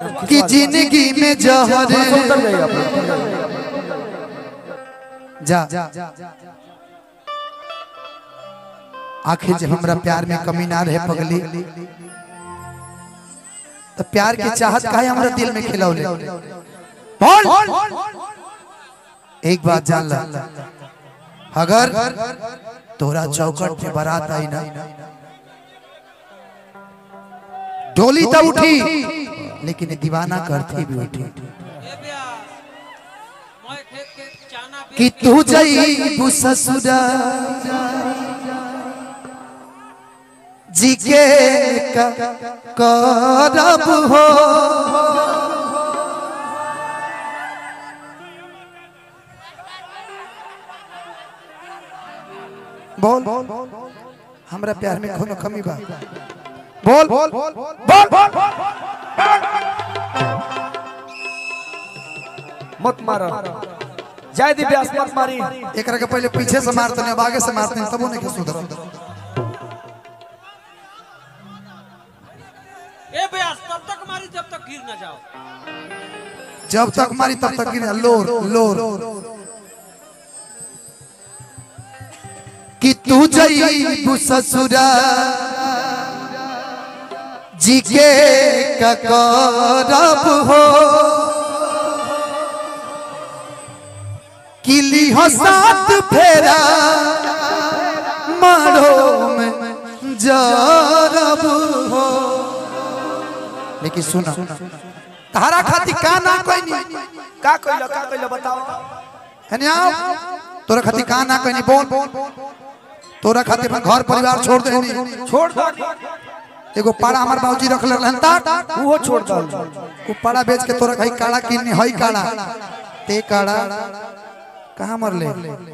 कि जिंदगी में जहर जा आखिर जब हमरा प्यार में कमी ना रहे पगली तो प्यार की चाहत काहे हमरा दिल में खिलौले बोल एक बात जान ला अगर तोरा चौकट पे बारात आई ना डोली तो उठी लेकिन दीवाना करती भी उठी कि तू जाई ससुरा जी के करब हो बोल हमरा प्यार में कोनो कमी बा बोल बोल बोल मत मारो जाय दी ब्यास मत मारी एकरा के पहले पीछे से मारते हैं अब आगे से मारते हैं तब नहीं सुधर ए ब्यास तब तक मारी जब तक गिर ना जाओ जब तक मारी तब तक गिर लोर लोर कि तू जाई ससुरा जी के करब हो किली हो साथ फेरा मारो में जरब हो लेकिन सुना तारा खाती का ना कोई नहीं का कइलो बताओ हने आओ तोरा खाती का ना कोई नहीं बोल तोरा खाती अपन घर परिवार छोड़ दे नहीं छोड़ दो एगो पाड़ा हमार बाबूजी रख ले रहन ता वो छोड़ दो को पाड़ा बेच के तोरा खाई काड़ा किन्नी हई काड़ा ते काड़ा कहां मरले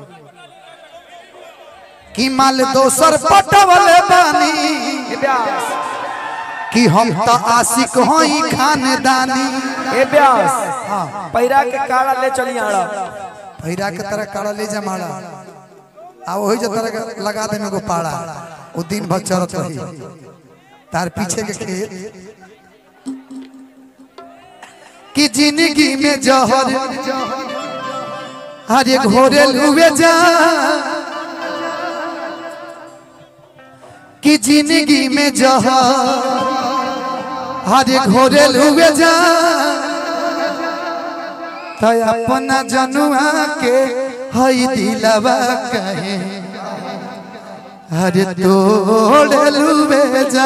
कि माल दोसर पटवले बानी ब्यास कि हम तो आशिक होई खानदानी ए ब्यास हां पैरा के काड़ा ले चली आड़ा पैरा के तरह काड़ा ले जमाड़ा आ वही जो तरह लगा दे में को पाड़ा वो दिन भर चरत रही तार पीछे के खेत कि जिंदगी में जहर हर एक घोरे लुए जा कि जिंदगी में जहर हर एक घोरे लुए जा तो अपना जनुआ के हई दिलवा कहे हरे तोड़ लुए जा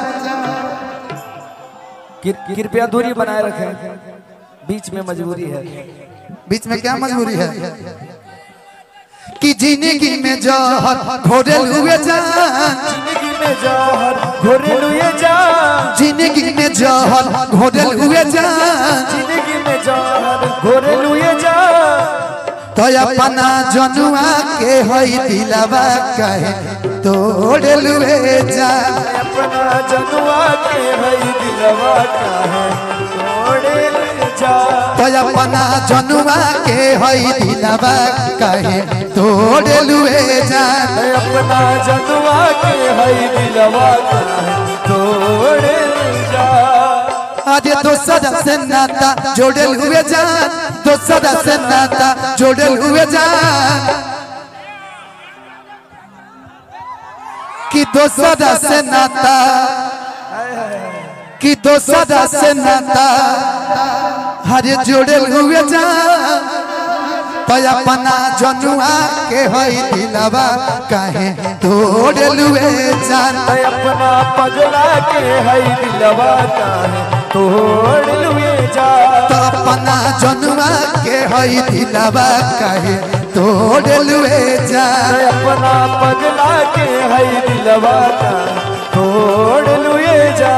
कृपया दूरी बनाए रखें बीच में मजबूरी है बीच में क्या मजबूरी है कि जिंदगी में जहर घोरे लुए जा जिंदगी में जहर घोरे लुए जा जिंदगी में जहर घोरे लुए जा जिंदगी में जहर घोरे लुए जा तो अपना जनुआ के हई दिलवा कहे तोड़ लुए जा अपना जनुआ के हई दिलवा कहे तोड़ लुए जा तो अपना जनुआ के हई दिलवा कहे तोड़ लुए जा अपना जनुआ के हई दिलवा कहे तोड़ लुए जा अरे दोसरा से नाता जोड़ल हुए जान दोसरा से नाता जोड़ल हुए जान कि दोसरा से नाता कि दोसरा से नाता हरे जोड़ल हुए जान तो अपना जनुआ के हई दिलवा कहे तोड़ लुए जान अपना पगला के हई दिलवा कहे तोड़ लुए जा तो अपना जनुआ के हई दिलवा कहे तोड़ लुए जा अपना पगला के हई दिलवा कहे तोड़ लुए जा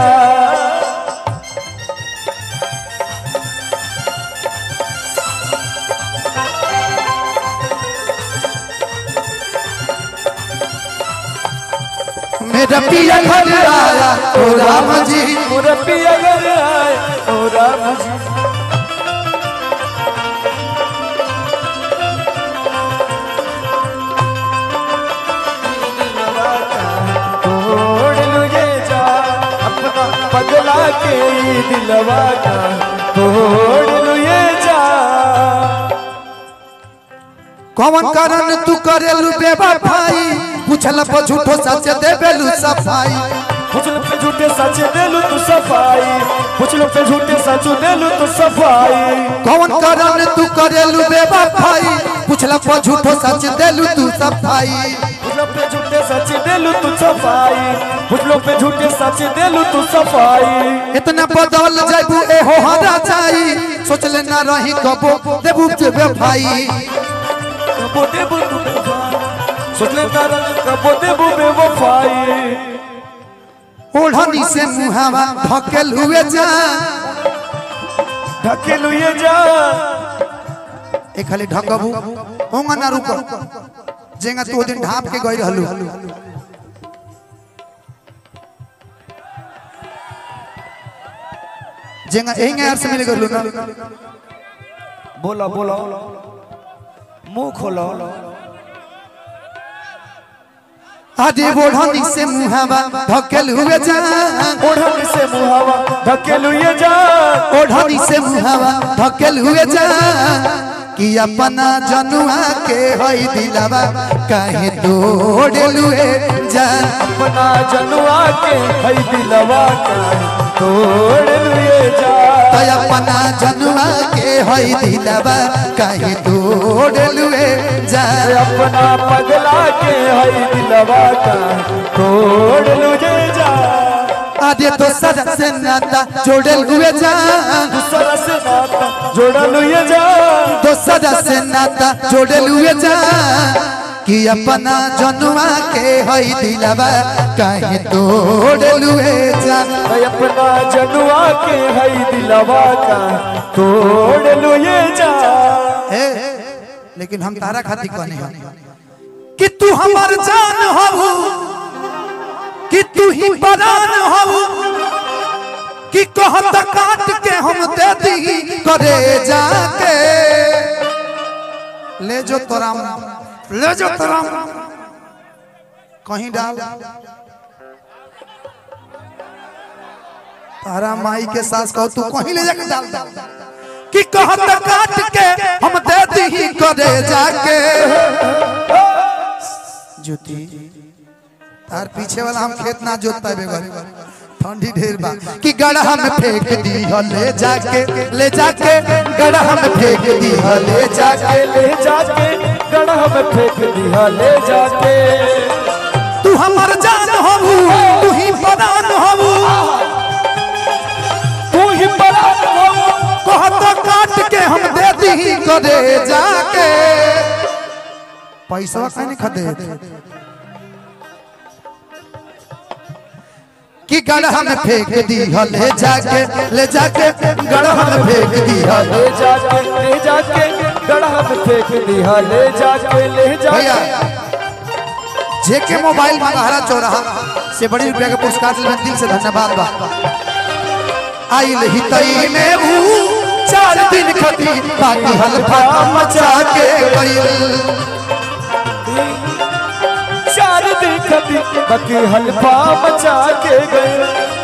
मेरा पिया घर आया ओ राम जी मेरा पिया घर आया ओ राम जी तोड़ लुए जा अपना पगला के ही दिलवा काहे तोड़ लू ये जान। कौन कारण तू करेलू बेवफाई पूछल पर झूठो सच देबेलू सफाई। पुछलो पे झूठे सच देलू तू सफाई, पुछलो पे झूठे सच देलू तू सफाई। कौन कारण तू करेलू बेवफाई पूछल पर झूठो सच देलू तू सफाई। पुछलो पे झूठे सच देलू तू सफाई, पुछलो पे झूठे सच देलू तू सफाई। इतना बदल जाबू ए हो हरा चाही सोचले ना रही कबो देबू बेवफाई। कबो देबू तू बेवफाई, सोचले ना रही कबो देबू बेवफाई। ओढ़नी से मुहावा ढकेल हुए जा ढकेल हुए जा। ए खाली ढकबू होंगा ना रुको जेंगा तू दिन ढाप के गई रहलू। जेंगा एंगे यार से मिल गलू ना। बोला बोला मुंह खोलो। आजे ओढ़नी से मुहावा ढकेल हुए जा ओढ़नी से मुहावा ढकेल हुए जा। ओढ़नी से मुहावा ढकेल हुए जा कि अपना जनुआ के होई दिलवा काहे तोड़लू ए जान। अपना जनुआ के है दिलवा काहे तोड़ लू ये जान। तो अपना जनुआ के होई दिलवा काहे तोड़लू ए जान। अपना पगला के है दिलवा काहे तोड़ लू ये जान। आजे तो सदा से नाता जोड़ल हुए जा दूसरा से नाता जोड़ल हुए जान। तो सदा से नाता जोड़ल हुए जा कि अपना जनुआ के होई दिलवा काहे तोड़लू ए जान। अपना जनुआ के है दिलवा काहे तोड़ लू ये जान। लेकिन हम तारा खाती कहने हैं कि तू हमार जान हो कि तू ही परान हो कि कहत काट के हम दे दी करे जाके ले जो तोराम ले जो तोराम कहीं डाल तारा माई के सास कहो तू कहीं ले जाके डाल कि कहत काट के हम दे दी करे जाके। ज्योति तार पीछे वाला हम खेत ना जोत पाए ठंडी ढेर बा कि गढ़ा में फेंक दी ले जाके गढ़ा में फेंक दी ले जाके गढ़ा में फेंक दी ले जाके। तू हमार जान हो तू ही परान हो तू ही परान हो कहत काट के हम दे दी करे जाके। पैसा कहीं खदे कि गढ़ा में फेंक दी ले जाके गढ़ा में फेंक दी ले जाके गढ़ा में फेंक दी ले जाके भैया जेके मोबाइल मंगहरा चौराहा से बड़ी रुपया के पुरस्कार दिल से धन्यवाद बा। आइल ही तई में ऊ 4 दिन खती बाकी हल्फा मचा के गइल। 4 दिन खती बाकी हल्फा मचा के गए।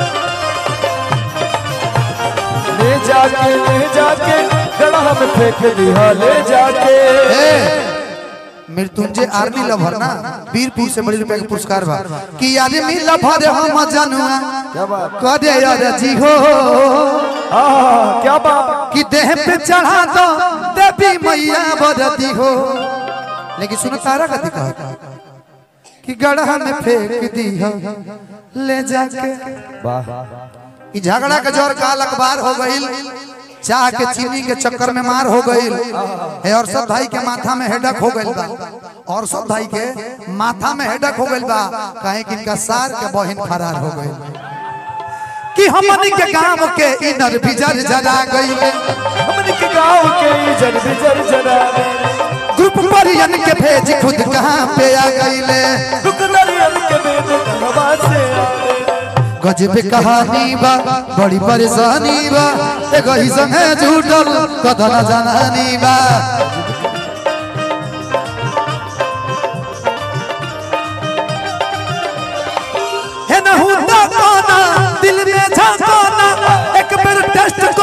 ले जाके गढ़ा में फेंक दिया ले जाके। मृत्युंजय आर्मी लवर ना वीरपुर से बड़ी रुपया के पुरस्कार बा कि आर्मी लवर हम जनुआ करे यार जी हो क्या बात कि देह पे चढ़ा दो देवी मैया बरदी हो। लेकिन सुनो तारा कथी कहा कि गढ़ा में फेंक दी ले जाके। कि झगड़ा के जोर काल अखबार हो गई चाह के चीनी के चक्कर में मार हो गई है और सब भाई के माथा में हेडक हो गई बा और सब भाई के माथा में हेडक हो गई बा काहे कि इनका सार के बहन फरार हो गई कि हमनी के गांव के इनर बिजर जरा गई हमनी के गांव के इनर बिजर जरा ग्रुप परियन के भेज खुद कहां पे आ गईले दुखदरियन के भेज कहवा से गजब कहानी बा बड़ी परेशानी बा एगो ही संगे झूठल कथा न जानानी बा। हे न हुंदा कोना दिल में झांकोना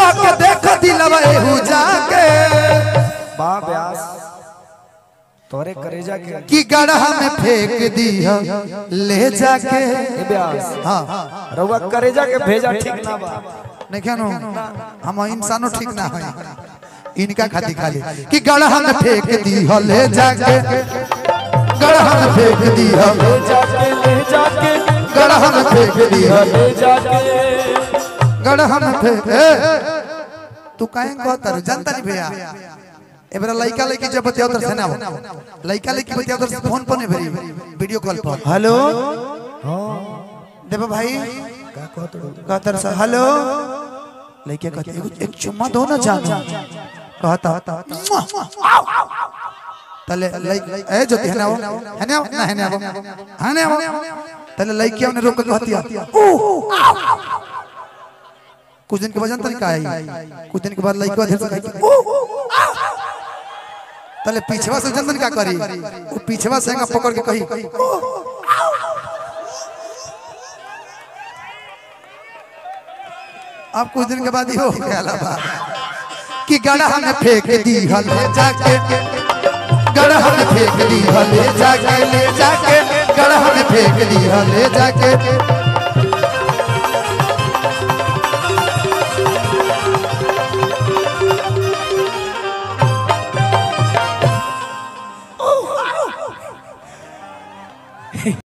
कह के देख दिलवा एहू जाके बा ब्यास तोरे करेजा के कि गढ़ा में फेंक दी ले जाके ए ब्यास हाँ रउआ करेजा के भेजा ठीक ना बा नहीं क्या नो हम इंसानों ठीक ना है इनका खाती खाली कि गढ़ा में फेंक दी ले जाके गढ़ा में फेंक दी ले जाके गढ़ा में फेंक दी ले जाके गढ़ा में फेंक तू काहे कहता रे जानता नहीं भैया एबरा लइका लइकी जब बतिया उधर से ना हो लइका लइकी बतिया उधर से फोन पर नहीं भरी वीडियो कॉल पर हेलो देव भाई का कहत कहता से हेलो लइके कहते एक चुम्मा दो ना जान कहता तले ए जो है ना वो है ना तले लइकिया ने रोक के कहतिया कुछ दिन के बाद जानता नहीं का आई कुछ दिन के बाद लइका धीरे से कहती तले पीछवा से जनतन क्या करी वो पीछवा से पकड़ के कही अब कुछ दिन के बाद ही हो गया कि गढ़ा में फेंक दी ले जाके गढ़ा में फेंक दी ले जाके गढ़ा में फेंक दी ले जाके